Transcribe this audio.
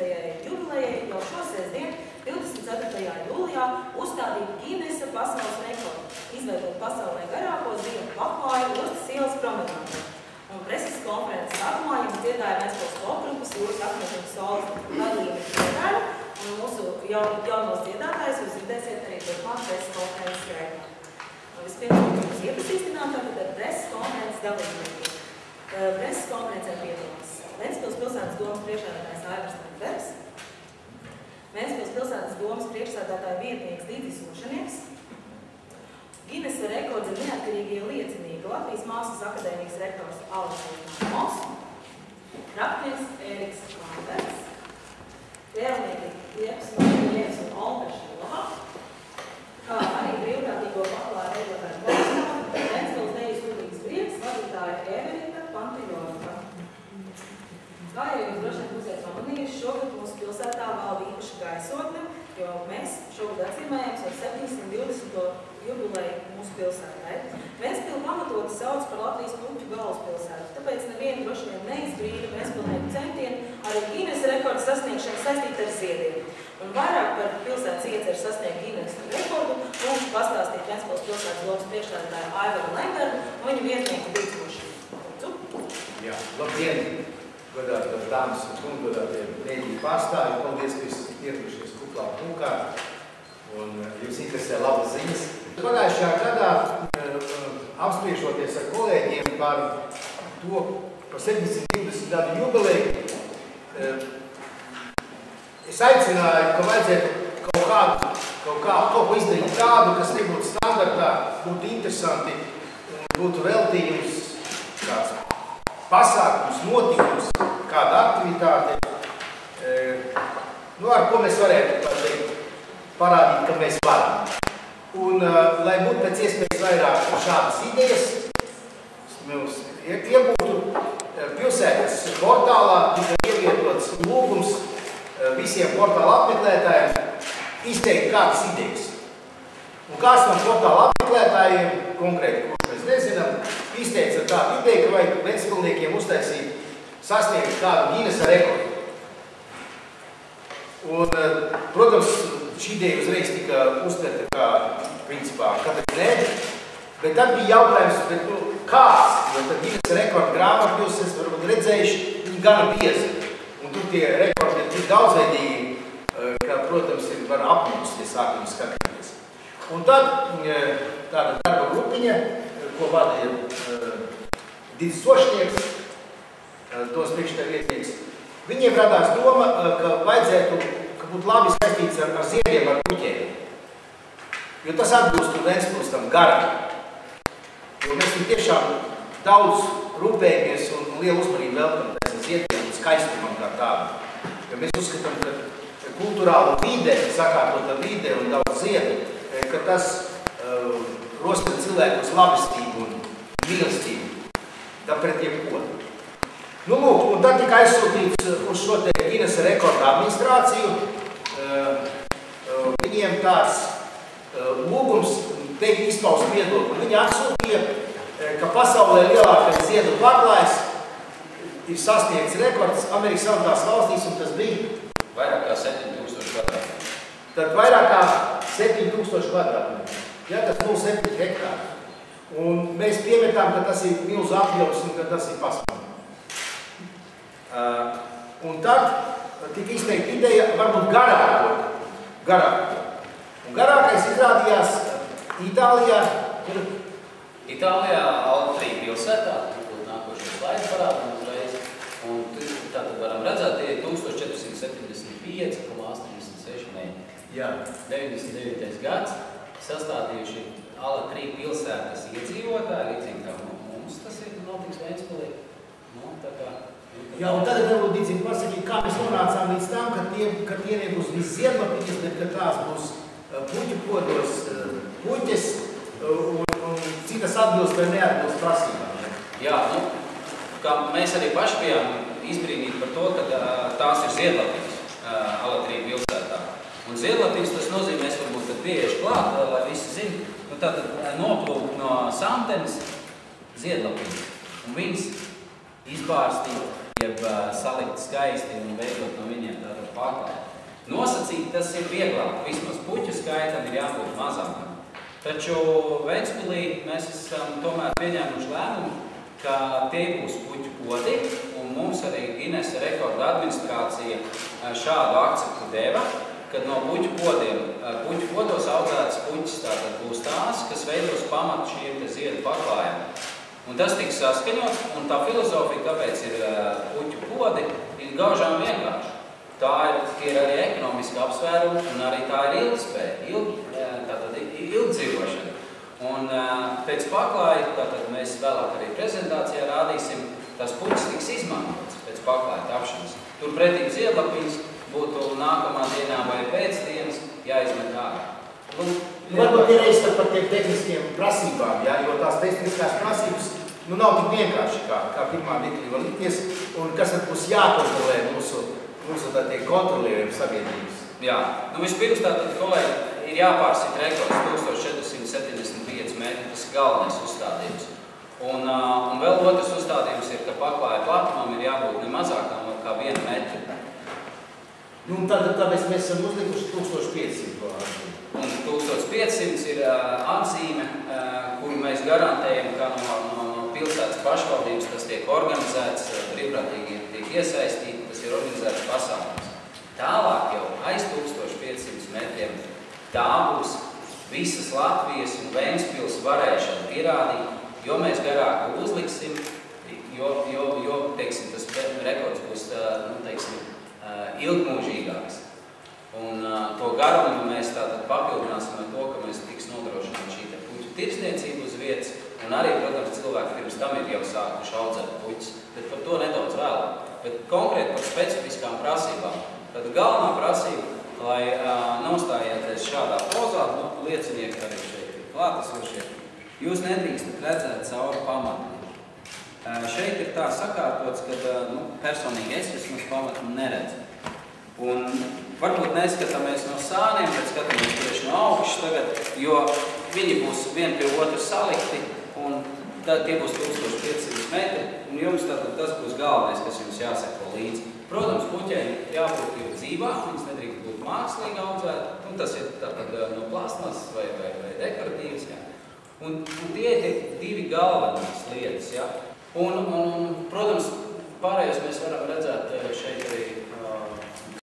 50. jubilejai jau šo sestdienu, 24. jūlijā, uzstādīt Ginesa pasaules rekordu, izveidot pasaulē garāko ziedu paklāju Ostas ielas promenādu. Un preses konferences sākumā jums dziedāja Ventspils popgrupas Jūras apmešanas solis Vadība Dziedāja, un mūsu jaunos dziedātājus jūs dzirdēsiet arī turpmāk preses konferences gaitā. Vispirms jums iepazīstinām tātad ar preses konferences dalībniekiem. Preses konferencē piedalās Ventspils pilsētas domas priekšsēdētājs Aivars Tanters, Ventspils pilsētas domas priekšsēdētāja vietnieks Dīdzis Ušanieks, Ginesa rekords ir neatkarīgie liecinieki Latvijas Mākslas akadēmijas rektors Aleks Mos, raknieks Ēriks Lamberts, tēlnieki Liepas Marijas un Olga Šilova, kā arī brīvprātīgo paklāju Edvardu Bolsonu, Ventspils dejas Udīgas prieks, vadītāja Everita Pantiļonka. Kā jau jūs droši vien būsiet pamanījuši, šogad mūsu pilsētā valda īpaša gaisotne, jo mēs šogad atzīmējam savu 720. jubileju mūsu pilsētai. Ventspili pamatoti sauc par Latvijas puķu galvaspilsētu, tāpēc nevienu droši vien neizbrīna ventspilnieku centienu arī Ginesa rekordu sasniegšanu saistīt ar ziediem. Un vairāk par pilsētas ieceru sasniegt Ginesa rekordu mums pastāstīt Ventspils pilsētas domas priekšsēdētāju Aivaru Lembergu un viņu vietnieku Dīdzi. Jā, labdien, godātās dāmas un kungi, godātie mēdīju pārstāvji. Paldies, ka esat ieradušies kuplā punkā un jums interesē labas ziņas. Pagājušajā gadā, apspriežoties ar kolēģiem par 720 gadu jubileju, es aicināju, ka vajadzētu kaut ko izdarīt tādu, kas nebūtu standartā, būtu interesanti un būtu veltījums kāds pasākums, notikums, kāda aktivitāte, ar ko mēs varētu parādīt, ka mēs varam. Un, lai būtu pēc iespējas vairāk šādas idejas, mums iegūtu pilsētas portālā, tika ievietots lūgums visiem portāla apmeklētājiem izteikt kādas idejas. Un kāds no portāla apmeklētājiem, konkrēti, kurš mēs nezinām, izteica tādu ideju, ka vajag ventspilniekiem uztaisīt sasniegt kādu Ginesa rekordu. Un, protams, šī ideja uzreiz tika uztverta kā, principā, kāpēc nē, bet tad bija jautājums, kāds, jo tad Ginesa rekordu grāmatu jūs esat varbūt redzējuši, viņi gana biezi. Un tur tie rekordi ir tik daudzveidīgi, ka, protams, var apmūst, ja sākam skatīties. Un tad tāda darba grupiņa, ko vadīja Dīdzis Ušanieks, tos priekšsēdētāja vietnieks, viņiem radās doma, ka vajadzētu, ka būtu labi saistīts ar ziediem, ar puķiem. Jo tas atbilst Ventspils tam garam. Jo mēs tiešām daudz rūpējamies un lielu uzmanību veltam pēc ziediem un skaistumam kā tādu. Jo mēs uzskatām, ka kulturāla vide, sakārtota vide un daudz ziedu, ka tas rostina cilvēkus labestību un mīlestību, tā pret jebko. Nu, lūk, un tad tika aizsūtīts uz šo te Ginesa rekordu administrāciju. Viņiem tāds lūgums teikt izpaust viedokli. Viņi atsūtīja, ka pasaulē lielākais ziedu paklājs ir sasniegts rekords Amerikas Savienotās valstīs, un tas bija vairāk kā 7000 kvadrātmetru. Tad vairāk kā 7000 kvadrātmetru. Jā, tas 0,7 hektāri. Un mēs piemetām, ka tas ir milzu apjoms un ka tas ir pasaules. Un tad tika izteikta ideja varbūt garāko. Un garākais izrādījās Itālijā, kur? Itālijā, Altrī pilsētā, tur nākošais slaids parādām uzreiz. Un tātad varam redzēt, tie ir 1475,86 metri. Jā. 99. gads sastādījuši Altrī pilsētas iedzīvotāji, līdzīgi kā mums tas ir notiks Ventspilī. Nu, tā kā Jā, un tagad varbūt Dīdzim pasakīt, kā mēs nonācām līdz tam, ka tie nebūs viss ziedlapiņas, bet ka tās būs puķu kodos puķes un citas atbilst vai neatbilst prasībām. Jā, kā mēs arī paši bijām izbrīnīti par to, ka tās ir ziedlapiņas Alatrī pilsētā. Un ziedlapiņas tas nozīmēs varbūt tad pieejuši klāt, lai visi zina, tātad noplūk no Samtenes ziedlapiņas. Un viņas izbārstīja jeb salikt skaisti un veidot no viņiem tātad paklāju. Nosacīt tas ir vieglāk, vismaz puķu skaitam ir jābūt mazākam. Taču Ventspilī mēs esam tomēr pieņēmuši lēmumu, ka tie būs puķu podi, un mums arī Ginesa rekorda administrācija šādu akceptu deva, kad no puķu podiem, puķu podos audzētas puķis tātad būs tās, kas veidos pamatu šiem te ziedu paklājiem. Un tas tiks saskaņots, un tā filozofija, kāpēc ir puķu podi, ir gaužām vienkārši. Tā ir arī ekonomiska apsvēruma, un arī tā ir ilgspēja, ilgdzīvošana. Un pēc paklāja, tātad mēs vēlāk arī prezentācijā rādīsim, tās puķis tiks izmantots pēc paklāja tapšanas. Turpretī ziedlapiņas būtu nākamā dienā vai pēcdienas jāizmet ārā. Varbūt ir reiz par tiem tehniskiem prasībām, ja, jo tās tehniskās prasības nav tik vienkārši, kā pirmā mirklī var likties, un kas tad būs jākontrolē mūsu tādiem kontrolieriem sabiedrības. Jā, vispirms tātad, kolēģi, ir jāpārsit rekords 1475 metri, tas ir galvenais uzstādījums. Un vēl otrs uzstādījums ir, ka paklāja platumam ir jābūt ne mazākām kā 1 metru. Tāpēc mēs esam uzlikuši 1500. Un 1500 ir atzīme, kuru mēs garantējam, ka no pilsētas pašvaldības tas tiek organizēts, brīvprātīgi tiek iesaistīti, tas ir organizēts pasākums. Tālāk jau aiz 1500 metriem tā būs visas Latvijas un Ventspils varēšana pierādīt, jo mēs garāk uzliksim, jo teiksim, tas rekords būs, ilgmūžīgāks. Un to garumu mēs tātad papildināsim ar to, ka mēs tiks nodrošināt šī puķu tirdzniecību uz vietas, un arī, protams, cilvēki pirms tam ir jau sākuši audzēt puķis, bet par to nedaudz vēlāk. Bet konkrēti par specifiskām prasībām. Tad galvenā prasība, lai nostājieties šādā pozā, liecinieki arī šeit ir klātesošie, jūs nedrīkstat redzēt cauri pamatiem. Šeit ir tā sakārtots, ka personīgi es vismaz pamatu neredzu. Un varbūt neskatāmies no sāniem, bet skatāmies tieši no augšas tagad, jo viņi būs vien pie otru salikti, un tad tie būs 1500 metri, un jums tātad tas būs galvenais, kas jums jāseko līdzi. Protams, puķēm jābūt ir dzīvāk, viņas nedrīkst būt mākslīgi audzēt, un tas ir tātad no plasmas vai dekoratīvas, jā. Un tie ir divi galvenās lietas, jā. Un, protams, pārējos mēs varam redzēt šeit arī